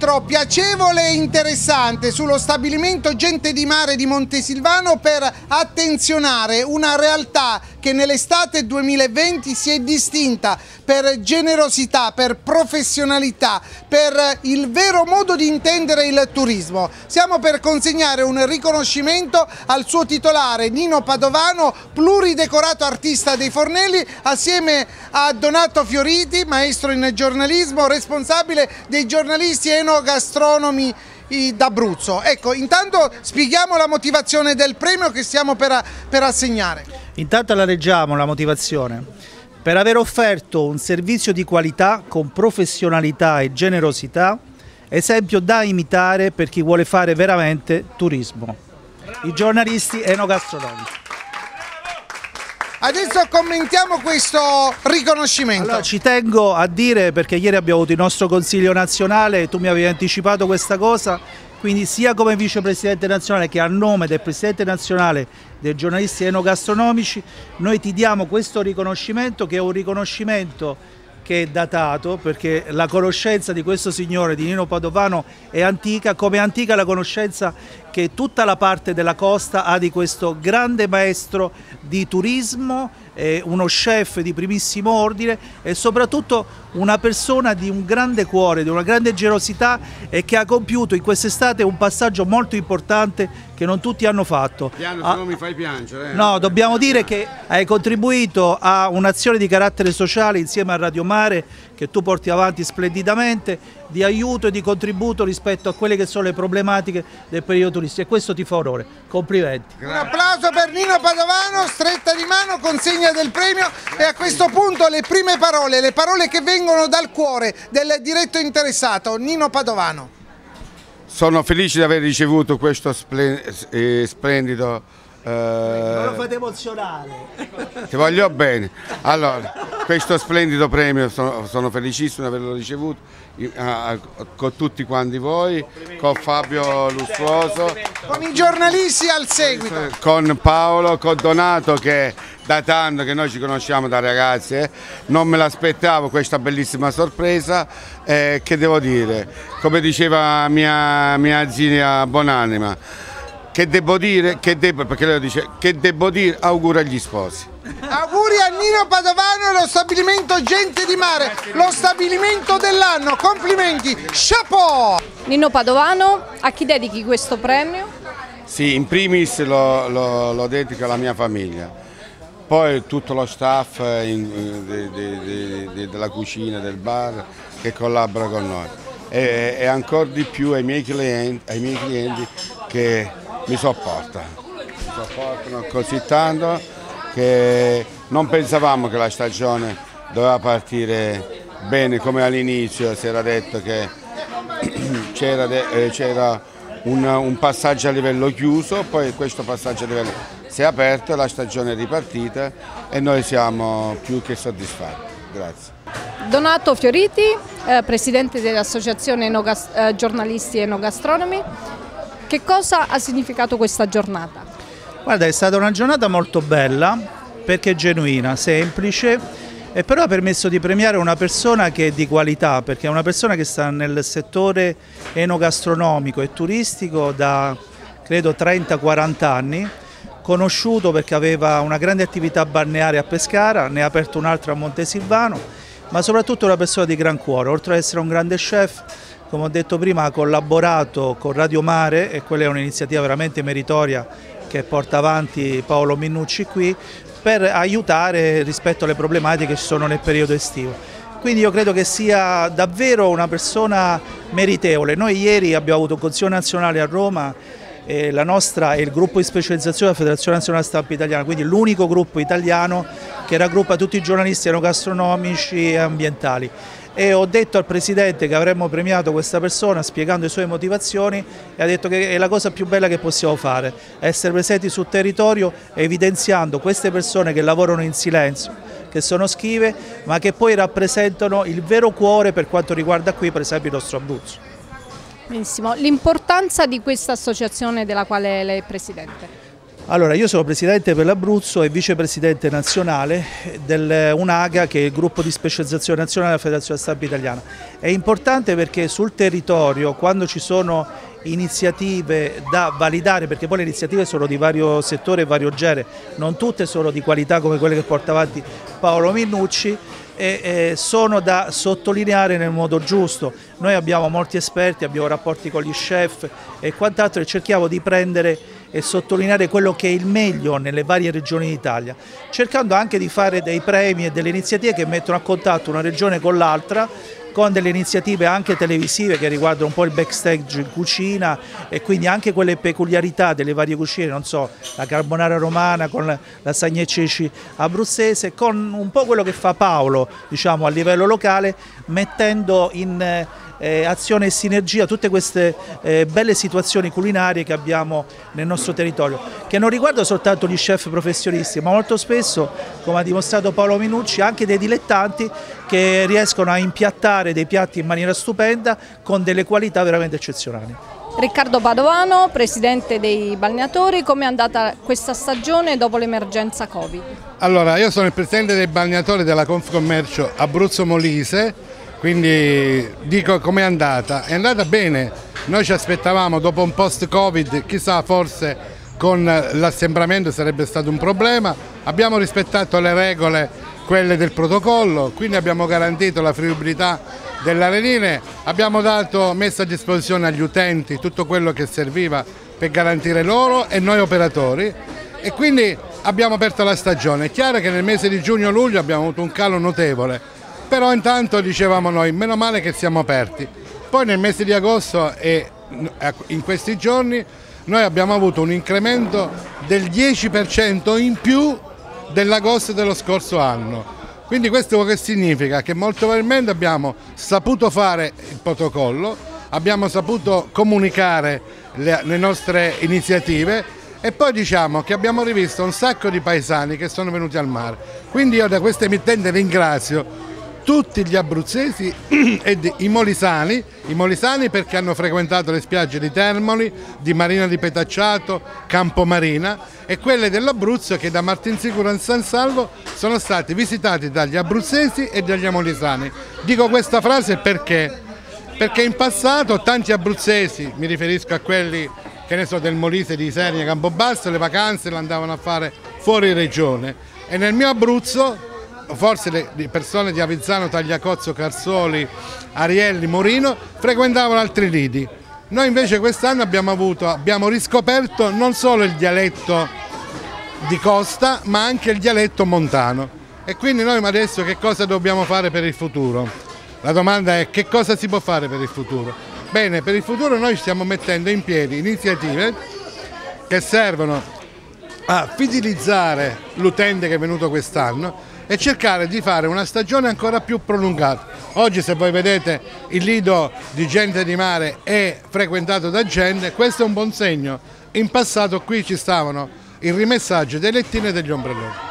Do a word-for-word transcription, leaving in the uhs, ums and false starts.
incontro piacevole e interessante sullo stabilimento Gente di Mare di Montesilvano per attenzionare una realtà che nell'estate duemilaventi si è distinta per generosità, per professionalità, per il vero modo di intendere il turismo. Siamo per consegnare un riconoscimento al suo titolare Nino Padovano, pluridecorato artista dei fornelli, assieme a Donato Fioriti, maestro in giornalismo, responsabile dei giornalisti enogastronomi d'Abruzzo. Ecco, intanto spieghiamo la motivazione del premio che stiamo per, per assegnare. Intanto la leggiamo la motivazione. Per aver offerto un servizio di qualità con professionalità e generosità, esempio da imitare per chi vuole fare veramente turismo. I giornalisti enogastronomici. Adesso commentiamo questo riconoscimento. Allora, ci tengo a dire, perché ieri abbiamo avuto il nostro Consiglio nazionale, tu mi avevi anticipato questa cosa, quindi sia come vicepresidente nazionale che a nome del presidente nazionale dei giornalisti enogastronomici, noi ti diamo questo riconoscimento, che è un riconoscimento che è datato, perché la conoscenza di questo signore, di Nino Padovano, è antica, come è antica la conoscenza che tutta la parte della costa ha di questo grande maestro di turismo, eh, uno chef di primissimo ordine e soprattutto una persona di un grande cuore, di una grande generosità, e che ha compiuto in quest'estate un passaggio molto importante che non tutti hanno fatto. Piano, ah, se no mi fai piangere. Eh. No, dobbiamo dire che hai contribuito a un'azione di carattere sociale insieme a Radio Mare, che tu porti avanti splendidamente, di aiuto e di contributo rispetto a quelle che sono le problematiche del periodo turistico, e questo ti fa onore. Complimenti. Un applauso per Nino Padovano, stretta di mano, consegna del premio, e a questo punto le prime parole, le parole che vengono dal cuore del diretto interessato, Nino Padovano. Sono felice di aver ricevuto questo splendido... Eh, non lo fate emozionare. Ti voglio bene. Allora, questo splendido premio sono, sono felicissimo di averlo ricevuto eh, con tutti quanti voi, con Fabio Lussuoso, con i giornalisti al seguito, con Paolo, con Donato, che da tanto che noi ci conosciamo da ragazzi, eh, non me l'aspettavo questa bellissima sorpresa, eh, che devo dire, come diceva mia, mia zia Bonanima, che devo dire, che devo, perché lei dice, che devo dire, auguri agli sposi. Auguri a Nino Padovano e lo stabilimento Gente di Mare, lo stabilimento dell'anno, complimenti, chapeau! Nino Padovano, a chi dedichi questo premio? Sì, in primis lo, lo, lo dedico alla mia famiglia, poi tutto lo staff in, de, de, de, de, della cucina, del bar, che collabora con noi, e, e ancora di più ai miei clienti, ai miei clienti che mi sopportano, mi sopportano così tanto che non pensavamo che la stagione doveva partire bene come all'inizio. Si era detto che c'era eh, un, un passaggio a livello chiuso, poi questo passaggio a livello si è aperto, la stagione è ripartita e noi siamo più che soddisfatti. Grazie. Donato Fioriti, eh, presidente dell'associazione Enogas- eh, giornalisti enogastronomi. Che cosa ha significato questa giornata? Guarda, è stata una giornata molto bella, perché genuina, semplice, e però ha permesso di premiare una persona che è di qualità, perché è una persona che sta nel settore enogastronomico e turistico da credo trenta quaranta anni, conosciuto perché aveva una grande attività balneare a Pescara, ne ha aperto un'altra a Montesilvano, ma soprattutto una persona di gran cuore. Oltre ad essere un grande chef, come ho detto prima, ha collaborato con Radio Mare, e quella è un'iniziativa veramente meritoria che porta avanti Paolo Minnucci qui, per aiutare rispetto alle problematiche che ci sono nel periodo estivo. Quindi io credo che sia davvero una persona meritevole. Noi ieri abbiamo avuto un Consiglio nazionale a Roma, e la nostra è il gruppo di specializzazione della Federazione Nazionale Stampa Italiana, quindi l'unico gruppo italiano che raggruppa tutti i giornalisti enogastronomici e ambientali. E ho detto al Presidente che avremmo premiato questa persona spiegando le sue motivazioni, e ha detto che è la cosa più bella che possiamo fare, essere presenti sul territorio evidenziando queste persone che lavorano in silenzio, che sono schive, ma che poi rappresentano il vero cuore per quanto riguarda qui per esempio il nostro Abruzzo. Benissimo, l'importanza di questa associazione della quale lei è Presidente? Allora, io sono presidente per l'Abruzzo e vicepresidente nazionale dell'UNAGA, che è il gruppo di specializzazione nazionale della Federazione Stabile Italiana. È importante perché sul territorio, quando ci sono iniziative da validare, perché poi le iniziative sono di vario settore e vario genere, non tutte sono di qualità come quelle che porta avanti Paolo Minnucci, e eh, sono da sottolineare nel modo giusto. Noi abbiamo molti esperti, abbiamo rapporti con gli chef e quant'altro, e cerchiamo di prendere e sottolineare quello che è il meglio nelle varie regioni d'Italia, cercando anche di fare dei premi e delle iniziative che mettono a contatto una regione con l'altra, con delle iniziative anche televisive che riguardano un po' il backstage in cucina e quindi anche quelle peculiarità delle varie cucine, non so, la carbonara romana con la lasagna e ceci abruzzese, con un po' quello che fa Paolo, diciamo, a livello locale, mettendo in eh, azione e sinergia tutte queste eh, belle situazioni culinarie che abbiamo nel nostro territorio, che non riguardano soltanto gli chef professionisti, ma molto spesso, come ha dimostrato Paolo Minnucci, anche dei dilettanti che riescono a impiattare dei piatti in maniera stupenda con delle qualità veramente eccezionali. Riccardo Padovano, presidente dei balneatori, come è andata questa stagione dopo l'emergenza Covid? Allora, io sono il presidente dei balneatori della Confcommercio Abruzzo Molise, quindi dico com'è andata. È andata bene, noi ci aspettavamo dopo un post-Covid, chissà, forse con l'assembramento sarebbe stato un problema, abbiamo rispettato le regole, quelle del protocollo, quindi abbiamo garantito la fruibilità delle arenine, abbiamo dato, messo a disposizione agli utenti tutto quello che serviva per garantire loro e noi operatori, e quindi abbiamo aperto la stagione. È chiaro che nel mese di giugno-luglio abbiamo avuto un calo notevole, però intanto dicevamo noi, meno male che siamo aperti. Poi nel mese di agosto e in questi giorni noi abbiamo avuto un incremento del dieci per cento in più dell'agosto dello scorso anno. Quindi questo che significa? Che molto probabilmente abbiamo saputo fare il protocollo, abbiamo saputo comunicare le, le nostre iniziative, e poi diciamo che abbiamo rivisto un sacco di paesani che sono venuti al mare. Quindi io da questa emittente ringrazio tutti gli abruzzesi e i molisani, i molisani perché hanno frequentato le spiagge di Termoli, di Marina di Petacciato, Campomarina, e quelle dell'Abruzzo che da Martinsicuro a San Salvo sono stati visitati dagli abruzzesi e dagli molisani. Dico questa frase perché? Perché in passato tanti abruzzesi, mi riferisco a quelli che ne so del Molise, di Isernia, Campobasso, le vacanze le andavano a fare fuori regione, e nel mio Abruzzo forse le persone di Avezzano, Tagliacozzo, Carsoli, Arielli, Morino frequentavano altri lidi. Noi invece quest'anno abbiamo avuto, abbiamo riscoperto non solo il dialetto di costa ma anche il dialetto montano, e quindi noi adesso che cosa dobbiamo fare per il futuro? La domanda è: che cosa si può fare per il futuro? Bene, per il futuro noi stiamo mettendo in piedi iniziative che servono a fidelizzare l'utente che è venuto quest'anno e cercare di fare una stagione ancora più prolungata. Oggi, se voi vedete, il lido di Gente di Mare è frequentato da gente, questo è un buon segno. In passato qui ci stavano il rimessaggio dei lettini e degli ombrelloni.